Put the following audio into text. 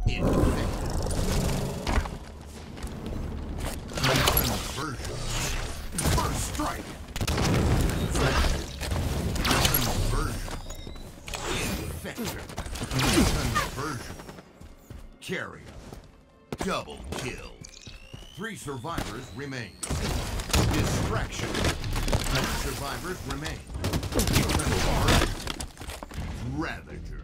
Infected. Conversion. First strike. Infected. Conversion. Infected. Conversion. Carrier. Double kill. 3 survivors remain. Distraction. 2 survivors remain. Ravager.